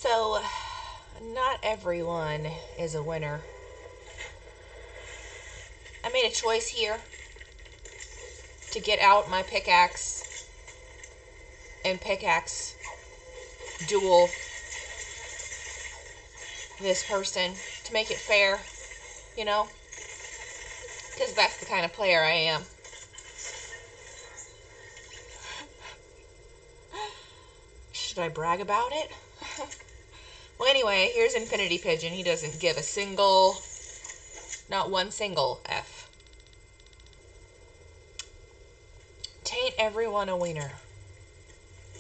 So, not everyone is a winner. I made a choice here to get out my pickaxe and pickaxe duel this person to make it fair, you know, because that's the kind of player I am. Should I brag about it? Well, anyway, here's Infinity Pigeon. He doesn't give a single, not one single F. Tain't everyone a wiener.